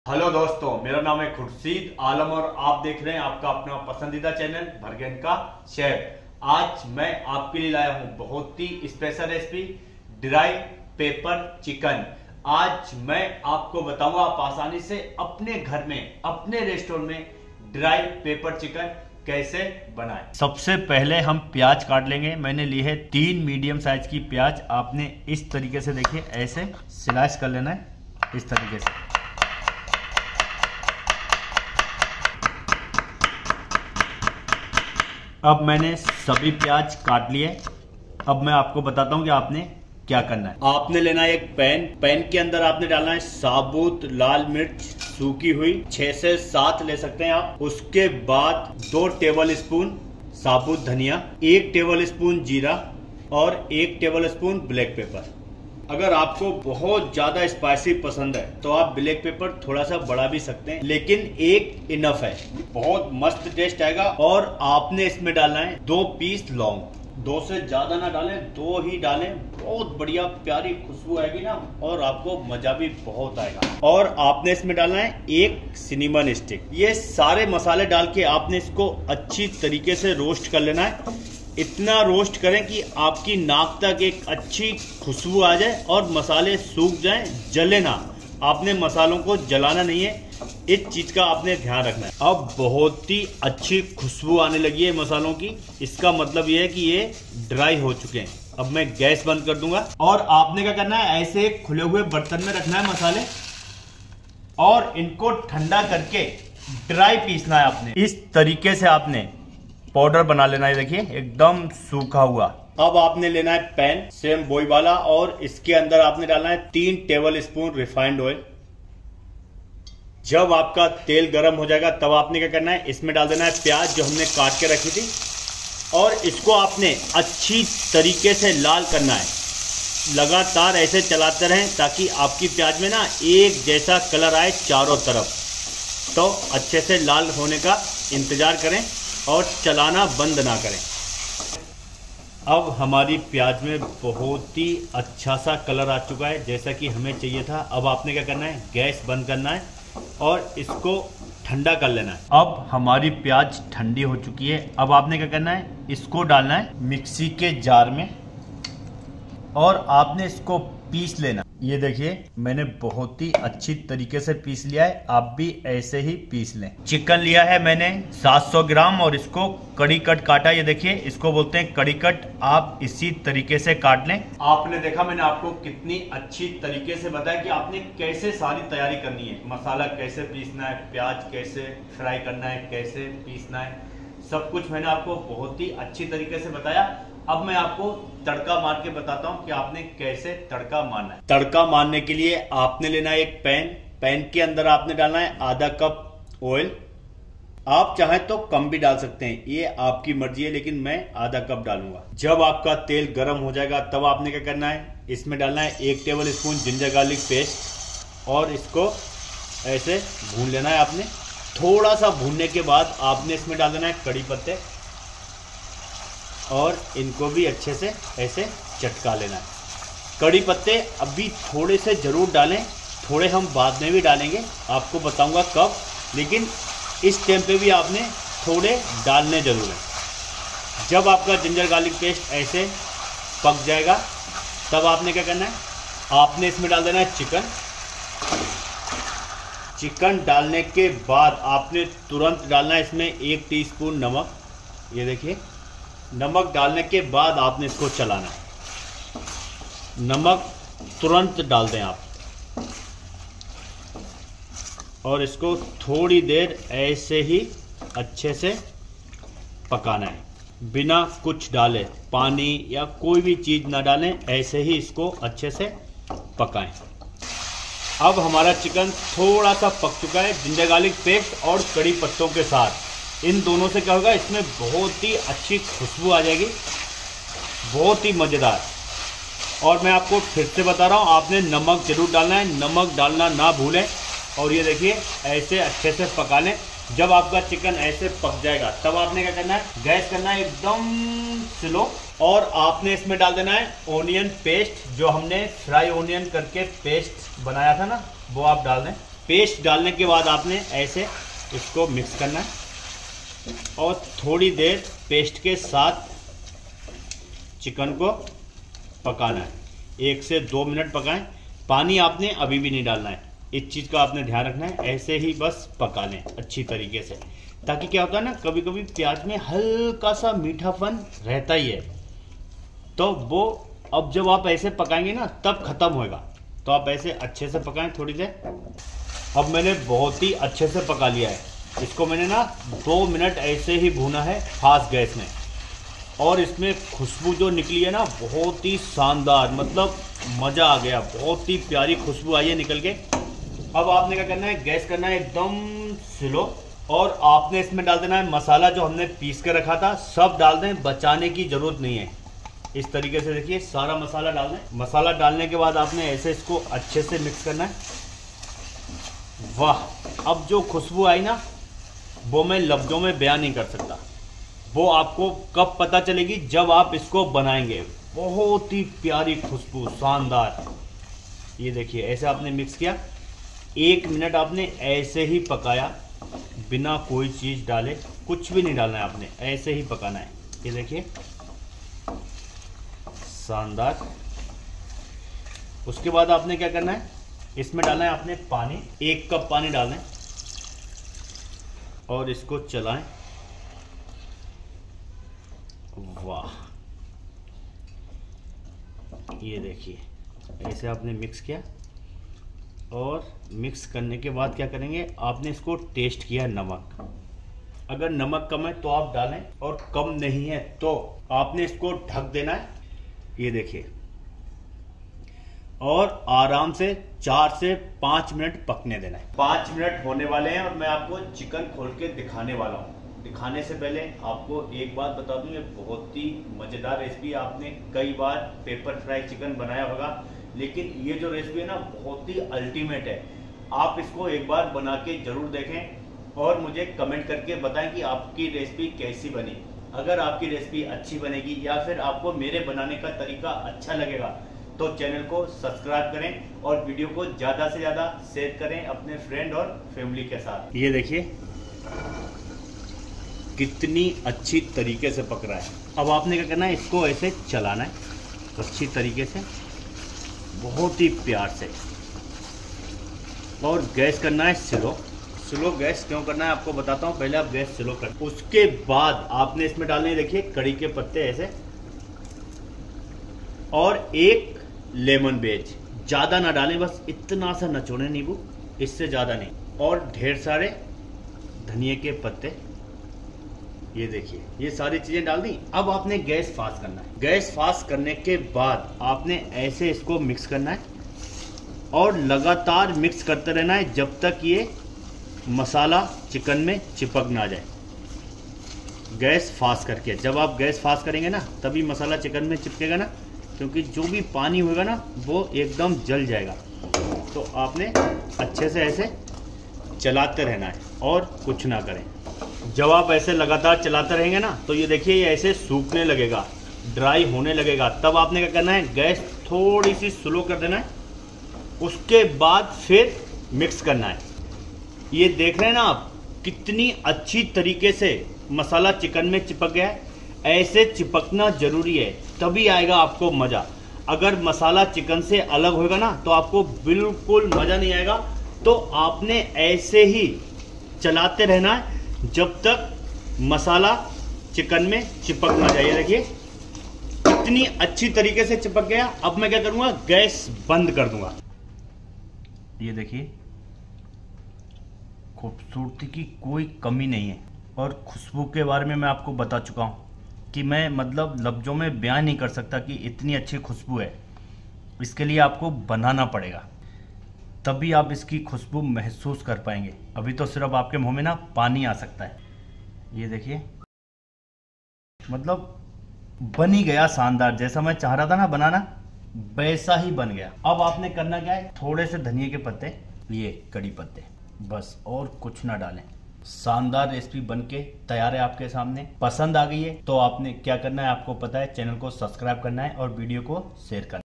Hello दोस्तों, मेरा नाम है खुर्शीद आलम और आप देख रहे हैं आपका अपना पसंदीदा चैनल भरगन का शेफ। आज मैं आपके लिए लाया हूं बहुत ही special recipe dry pepper chicken. आज मैं आपको बताऊंगा आप आसानी से अपने घर में अपने रेस्टोरेंट में ड्राई पेपर चिकन कैसे बनाएं। सबसे पहले हम प्याज काट लेंगे। मैंने ली है 3 मीडियम साइज की प्याज। आपने इस तरीके से देखिए ऐसे स्लाइस कर लेना है, इस तरीके से। अब मैंने सभी प्याज काट लिए। अब मैं आपको बताता हूं कि आपने क्या करना है। आपने लेना है एक पैन के अंदर आपने डालना है साबुत लाल मिर्च सूखी हुई 6 से 7 ले सकते हैं आप। उसके बाद 2 टेबल स्पून साबुत धनिया, 1 टेबल स्पून जीरा और 1 टेबल स्पून ब्लैक पेपर। अगर आपको बहुत ज्यादा स्पाइसी पसंद है तो आप ब्लैक पेपर थोड़ा सा बढ़ा भी सकते हैं, लेकिन 1 इनफ है, बहुत मस्त टेस्ट आएगा। और आपने इसमें डालना है 2 पीस लौंग। 2 से ज्यादा ना डालें, 2 ही डालें। बहुत बढ़िया प्यारी खुशबू आएगी ना, और आपको मजा भी बहुत आएगा। और आपने इसमें डालना है 1 सिनेमन स्टिक। ये सारे मसाले डाल के आपने इसको अच्छी तरीके से रोस्ट कर लेना है। इतना रोस्ट करें कि आपकी नाक तक एक अच्छी खुशबू आ जाए और मसाले सूख जाएं, जले ना। आपने मसालों को जलाना नहीं है, इस चीज का आपने ध्यान रखना है। अब बहुत ही अच्छी खुशबू आने लगी है मसालों की, इसका मतलब ये है कि ये ड्राई हो चुके हैं। अब मैं गैस बंद कर दूंगा और आपने क्या करना है, ऐसे खुले हुए बर्तन में रखना है मसाले और इनको ठंडा करके ड्राई पीसना है। आपने इस तरीके से आपने पाउडर बना लेना है। देखिए एकदम सूखा हुआ। अब आपने लेना है पैन सेम बोई वाला और इसके अंदर आपने डालना है 3 टेबल स्पून रिफाइंड ऑयल। जब आपका तेल गर्म हो जाएगा तब आपने क्या करना है, इसमें डाल देना है प्याज जो हमने काट के रखी थी और इसको आपने अच्छी तरीके से लाल करना है। लगातार ऐसे चलाते रहें ताकि आपकी प्याज में ना एक जैसा कलर आए चारों तरफ। तो अच्छे से लाल होने का इंतजार करें और चलाना बंद ना करें। अब हमारी प्याज में बहुत ही अच्छा सा कलर आ चुका है, जैसा कि हमें चाहिए था। अब आपने क्या करना है, गैस बंद करना है और इसको ठंडा कर लेना है। अब हमारी प्याज ठंडी हो चुकी है। अब आपने क्या करना है, इसको डालना है मिक्सी के जार में और आपने इसको पीस लेना। ये देखिए मैंने बहुत ही अच्छी तरीके से पीस लिया है, आप भी ऐसे ही पीस लें। चिकन लिया है मैंने 700 ग्राम और इसको कड़ी कट काटा। ये देखिए इसको बोलते हैं कड़ी कट। आप इसी तरीके से काट लें। आपने देखा मैंने आपको कितनी अच्छी तरीके से बताया कि आपने कैसे सारी तैयारी करनी है। मसाला कैसे पीसना है, प्याज कैसे फ्राई करना है, कैसे पीसना है, सब कुछ मैंने आपको बहुत ही अच्छी तरीके से बताया। अब मैं आपको तड़का मार के बताता हूं कि आपने कैसे तड़का मारना है। तड़का मारने के लिए आपने लेना है एक पैन के अंदर आपने डालना है आधा कप ऑयल। आप चाहें तो कम भी डाल सकते हैं, ये आपकी मर्जी है, लेकिन मैं आधा कप डालूंगा। जब आपका तेल गर्म हो जाएगा तब आपने क्या करना है, इसमें डालना है 1 tablespoon ginger garlic paste और इसको ऐसे भून लेना है। आपने थोड़ा सा भूनने के बाद आपने इसमें डाल देना है कड़ी पत्ते और इनको भी अच्छे से ऐसे चटका लेना है। कड़ी पत्ते अभी थोड़े से जरूर डालें, थोड़े हम बाद में भी डालेंगे, आपको बताऊंगा कब, लेकिन इस टाइम पे भी आपने थोड़े डालने जरूर हैं। जब आपका जिंजर गार्लिक पेस्ट ऐसे पक जाएगा तब आपने क्या करना है, आपने इसमें डाल देना है चिकन डालने के बाद आपने तुरंत डालना है इसमें 1 टीस्पून नमक। ये देखिए नमक डालने के बाद आपने इसको चलाना है। नमक तुरंत डाल दें आप और इसको थोड़ी देर ऐसे ही अच्छे से पकाना है, बिना कुछ डाले, पानी या कोई भी चीज़ ना डालें, ऐसे ही इसको अच्छे से पकाएं। अब हमारा चिकन थोड़ा सा पक चुका है जिंजर गार्लिक पेस्ट और कड़ी पत्तों के साथ। इन दोनों से क्या होगा, इसमें बहुत ही अच्छी खुशबू आ जाएगी, बहुत ही मज़ेदार। और मैं आपको फिर से बता रहा हूँ, आपने नमक जरूर डालना है, नमक डालना ना भूलें। और ये देखिए ऐसे अच्छे से पका लें। जब आपका चिकन ऐसे पक जाएगा तब आपने क्या करना है, गैस करना है एकदम स्लो और आपने इसमें डाल देना है ओनियन पेस्ट। जो हमने फ्राई ओनियन करके पेस्ट बनाया था ना, वो आप डाल दें। पेस्ट डालने के बाद आपने ऐसे इसको मिक्स करना है और थोड़ी देर पेस्ट के साथ चिकन को पकाना है। 1 से 2 मिनट पकाएं। पानी आपने अभी भी नहीं डालना है, इस चीज़ का आपने ध्यान रखना है। ऐसे ही बस पका लें अच्छी तरीके से, ताकि क्या होता है ना, कभी कभी प्याज में हल्का सा मीठापन रहता ही है, तो वो अब जब आप ऐसे पकाएंगे ना तब खत्म होएगा। तो आप ऐसे अच्छे से पकाएं थोड़ी देर। अब मैंने बहुत ही अच्छे से पका लिया है इसको। मैंने ना 2 मिनट ऐसे ही भूना है फास्ट गैस में, और इसमें खुशबू जो निकली है ना बहुत ही शानदार, मतलब मज़ा आ गया। बहुत ही प्यारी खुशबू आई है निकल के। अब आपने क्या करना है, गैस करना है एकदम स्लो, और आपने इसमें डाल देना है मसाला जो हमने पीस के रखा था, सब डाल दें, बचाने की ज़रूरत नहीं है। इस तरीके से देखिए सारा मसाला डाल दें। मसाला डालने के बाद आपने ऐसे इसको अच्छे से मिक्स करना है। वाह, अब जो खुशबू आई ना वो मैं लफ्ज़ों में बयान नहीं कर सकता। वो आपको कब पता चलेगी, जब आप इसको बनाएंगे। बहुत ही प्यारी खुशबू, शानदार। ये देखिए ऐसे आपने मिक्स किया, 1 मिनट आपने ऐसे ही पकाया बिना कोई चीज़ डाले, कुछ भी नहीं डालना है आपने, ऐसे ही पकाना है। ये देखिए शानदार। उसके बाद आपने क्या करना है, इसमें डालना है आपने पानी, 1 कप पानी डालें और इसको चलाएं। वाह, ये देखिए ऐसे आपने मिक्स किया, और मिक्स करने के बाद क्या करेंगे, आपने इसको टेस्ट किया नमक। अगर नमक कम है तो आप डालें, और कम नहीं है तो आपने इसको ढक देना है। ये देखिए, और आराम से 4 से 5 मिनट पकने देना है। 5 मिनट होने वाले हैं और मैं आपको चिकन खोल के दिखाने वाला हूँ। दिखाने से पहले आपको एक बात बता दूं, ये बहुत ही मज़ेदार रेसिपी। आपने कई बार पेपर फ्राई चिकन बनाया होगा, लेकिन ये जो रेसिपी है ना बहुत ही अल्टीमेट है। आप इसको एक बार बना के जरूर देखें और मुझे कमेंट करके बताएं कि आपकी रेसिपी कैसी बनी। अगर आपकी रेसिपी अच्छी बनेगी या फिर आपको मेरे बनाने का तरीका अच्छा लगेगा तो चैनल को सब्सक्राइब करें और वीडियो को ज़्यादा से ज़्यादा शेयर करें अपने फ्रेंड और फैमिली के साथ। ये देखिए कितनी अच्छी तरीके से पक रहा है। अब आपने क्या करना है, इसको ऐसे चलाना है अच्छी तरीके से, बहुत ही प्यार से, और गैस करना है स्लो। स्लो गैस क्यों करना है आपको बताता हूँ। पहले आप गैस स्लो कर, उसके बाद आपने इसमें डालने, देखिए कड़ी के पत्ते ऐसे, और 1 लेमन बेज। ज़्यादा ना डालें, बस इतना सा नचोड़े नींबू, इससे ज़्यादा नहीं, और ढेर सारे धनिए के पत्ते। ये देखिए ये सारी चीज़ें डाल दी। अब आपने गैस फास्ट करना है। गैस फास्ट करने के बाद आपने ऐसे इसको मिक्स करना है और लगातार मिक्स करते रहना है जब तक ये मसाला चिकन में चिपक ना जाए। गैस फास्ट करके, जब आप गैस फास्ट करेंगे ना तभी मसाला चिकन में चिपकेगा ना, क्योंकि जो भी पानी होगा ना वो एकदम जल जाएगा। तो आपने अच्छे से ऐसे चलाते रहना है और कुछ ना करें। जब आप ऐसे लगातार चलाते रहेंगे ना तो ये देखिए ये ऐसे सूखने लगेगा, ड्राई होने लगेगा। तब आपने क्या करना है, गैस थोड़ी सी स्लो कर देना है। उसके बाद फिर मिक्स करना है। ये देख रहे हैं ना आप कितनी अच्छी तरीके से मसाला चिकन में चिपक गया है। ऐसे चिपकना जरूरी है, तभी आएगा आपको मज़ा। अगर मसाला चिकन से अलग होगा ना तो आपको बिल्कुल मज़ा नहीं आएगा। तो आपने ऐसे ही चलाते रहना है जब तक मसाला चिकन में चिपक ना जाए। देखिए कितनी अच्छी तरीके से चिपक गया। अब मैं क्या करूंगा, गैस बंद कर दूंगा। ये देखिए खूबसूरती की कोई कमी नहीं है, और खुशबू के बारे में मैं आपको बता चुका हूं कि मैं मतलब लफ्ज़ों में बयान नहीं कर सकता कि इतनी अच्छी खुशबू है। इसके लिए आपको बनाना पड़ेगा, तभी आप इसकी खुशबू महसूस कर पाएंगे। अभी तो सिर्फ आपके मुंह में ना पानी आ सकता है। ये देखिए मतलब बन ही गया शानदार, जैसा मैं चाह रहा था ना बनाना वैसा ही बन गया। अब आपने करना क्या है, थोड़े से धनिए के पत्ते, ये कड़ी पत्ते, बस और कुछ ना डालें। शानदार रेसिपी बनके तैयार है आपके सामने। पसंद आ गई है तो आपने क्या करना है आपको पता है, चैनल को सब्सक्राइब करना है और वीडियो को शेयर करना है।